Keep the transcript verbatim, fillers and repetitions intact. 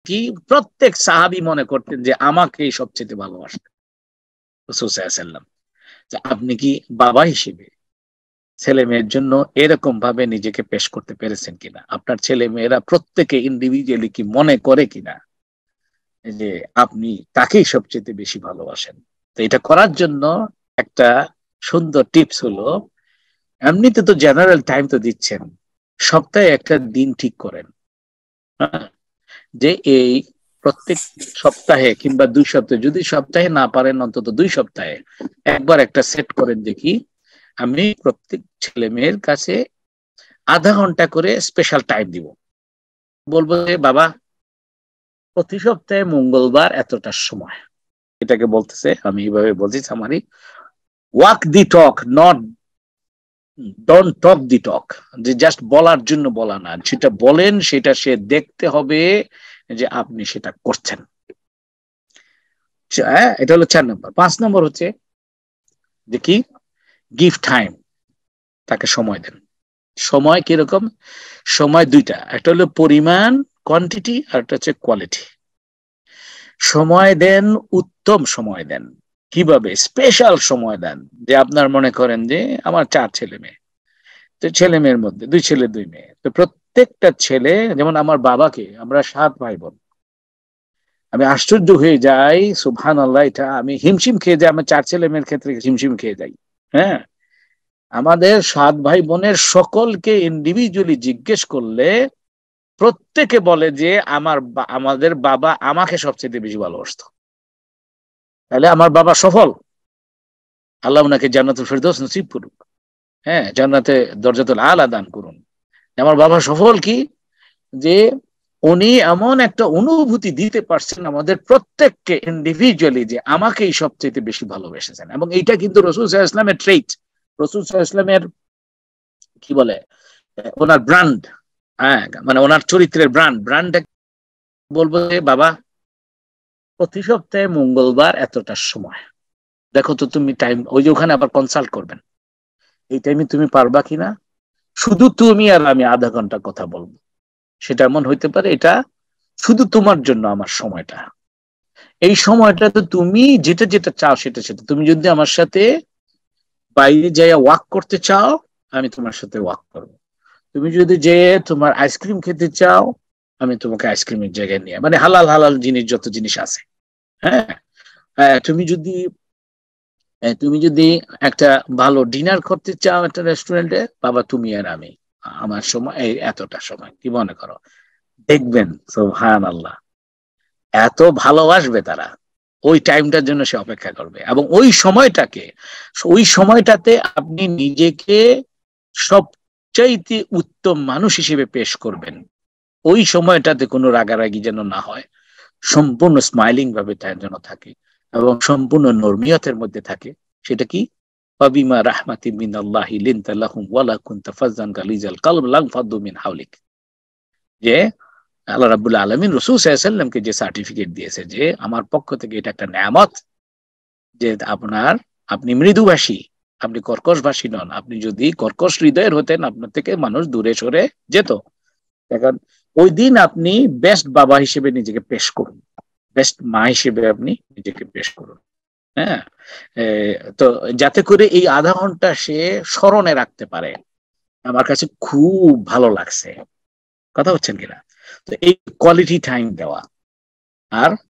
কি প্রত্যেক সাহাবী মনে করতেন যে আমাকেই সবচেয়ে ভালোবাসতেন রাসূল সাল্লাল্লাহু আলাইহি ওয়াসাল্লাম। আপনি কি বাবা হিসেবে ছেলে মেয়ের জন্য এরকম ভাবে নিজেকে পেশ করতে পেরেছেন কিনা? আপনার ছেলে মেয়েরা প্রত্যেকে ইন্ডিভিজুয়ালি কি মনে করে কিনা যে আপনি তাকেই সবচেয়ে বেশি ভালোবাসেন? তো এটা করার জন্য একটা সুন্দর টিপস হলো, এমনিতে তো জেনারেল টাইম তো দিচ্ছেন, সপ্তাহে একটা দিন ঠিক করেন, হ্যাঁ, যে এই প্রত্যেক সপ্তাহে কিংবা দুই সপ্তাহে, যদি সপ্তাহে না পারেন অন্তত দুই সপ্তাহে একবার একটা সেট করেন, দেখি আমি প্রত্যেক ছেলে মেয়ের কাছে আধা ঘন্টা করে স্পেশাল টাইম দিব। বলবো যে বাবা প্রতি সপ্তাহে মঙ্গলবার এতটার সময়, এটাকে বলতেছে, আমি এইভাবে বলছি summary, walk the talk, not don't talk the talk, যে জাস্ট বলার জন্য বলা না, সেটা বলেন, সেটা সে দেখতে হবে যে আপনি সেটা করছেন। এটা হলো চার নম্বর। পাঁচ নম্বর হচ্ছে যে কি, গিভ টাইম, তাকে সময় দেন। সময় কিরকম? সময় দুইটা, একটা হলো পরিমাণ কোয়ান্টিটি, আর একটা হচ্ছে কোয়ালিটি। সময় দেন, উত্তম সময় দেন। কিভাবে? স্পেশাল সময় দেন। যে আপনার মনে করেন যে আমার চার ছেলে মেয়ে, তো ছেলে মেয়ের মধ্যে দুই ছেলে দুই মেয়ে, তো প্রত্যেকটা ছেলে, যেমন আমার বাবাকে, আমরা সাত ভাই বোন, আমি আশ্চর্য হয়ে যাই, সুবহানাল্লাহ, এটা আমি হিমশিম খেয়ে যাই, আমার চার ছেলে মেয়ের ক্ষেত্রে হিমশিম খেয়ে যাই। হ্যাঁ, আমাদের সাত ভাই বোনের সকলকে ইন্ডিভিজুয়ালি জিজ্ঞেস করলে প্রত্যেকে বলে যে আমার আমাদের বাবা আমাকে সবচেয়ে বেশি ভালোবাসতো। তাহলে আমার বাবা সফল, আল্লাহ ওনাকে জান্নাতুল ফেরদৌস নসিব করুক, হ্যাঁ, জান্নাতে দরজাতুল আলা দান করুন। আমার বাবা সফল কি, যে উনি এমন একটা অনুভূতি দিতে পারছেন আমাদের প্রত্যেককে ইন্ডিভিজুয়ালি, যে আমাকেই সবচেয়ে বেশি ভালোবেসেছেন। এবং এইটা কিন্তু রাসূল সাল্লাল্লাহু আলাইহি ওয়াসাল্লামের ট্রেট, রাসূল সাল্লাল্লাহু আলাইহি ওয়াসাল্লামের কি বলে, ওনার ব্র্যান্ড, হ্যাঁ, মানে ওনার চরিত্রের ব্র্যান্ড ব্র্যান্ড বলবো যে বাবা প্রতি সপ্তাহে মঙ্গলবার এতটার সময় দেখো তো তুমি টাইম, ওই যে ওখানে আবার কনসাল্ট করবেন, এই টাইমে তুমি পারবা কিনা, শুধু তুমি আর আমি আধা ঘন্টা কথা বলবো। সেটা এমন হইতে পারে এটা শুধু তোমার জন্য আমার সময়টা, এই সময়টা তো তুমি যেটা যেটা চাও সেটা সেটা, তুমি যদি আমার সাথে বাইরে যাইয়া ওয়াক করতে চাও, আমি তোমার সাথে ওয়াক করবো। তুমি যদি যে তোমার আইসক্রিম খেতে চাও, আমি তোমাকে আইসক্রিমের জায়গায় নিয়ে, মানে হালাল হালাল জিনিস যত জিনিস আছে, হ্যাঁ, তুমি যদি তুমি যদি একটা ভালো ডিনার করতে চাও একটা রেস্টুরেন্টে, বাবা তুমি আর আমি, আমার সময় এই এতটা সময়, কি মনে করো? দেখবেন সুবহানাল্লাহ, এত ভালোবাসবে তারা, ওই টাইমটার জন্য সে অপেক্ষা করবে। এবং ওই সময়টাকে, ওই সময়টাতে আপনি নিজেকে সবচাইতে উত্তম মানুষ হিসেবে পেশ করবেন। ওই সময়টাতে কোনো রাগারাগি যেন না হয়, সম্পূর্ণ স্মাইলিং ভাবে তার যেন থাকে, এবং সম্পূর্ণ নরমিয়তের মধ্যে থাকে। সেটা কি, ফাবিমা রাহমাতিন মিনাল্লাহি লিনতা লাহুম ওয়ালা কুনতা ফাজ্জান গালিজাল কলব লানফাদ্দু মিন হাওলিক, যে আল্লাহ রাব্বুল আলামিন রাসূল সাল্লাল্লাহু আলাইহি ওয়াসাল্লামকে যে সার্টিফিকেট দিয়েছে যে আমার পক্ষ থেকে এটা একটা নেয়ামত, যে আপনার আপনি মৃদুভাষী, আপনি কর্কশভাষী নন। আপনি যদি কর্কশ হৃদয়ের হতেন, আপনার থেকে মানুষ দূরে সরে যেত। এখন ওই দিন আপনি বেস্ট বাবা হিসেবে নিজেকে পেশ করুন, বেস্ট মা হিসেবে আপনি নিজেকে পেশ করুন। হ্যাঁ, তো যাতে করে এই আধা ঘন্টা সে স্মরণে রাখতে পারে, আমার কাছে খুব ভালো লাগছে, কথা হচ্ছেন কিনা? তো এই কোয়ালিটি টাইম দেওয়া। আর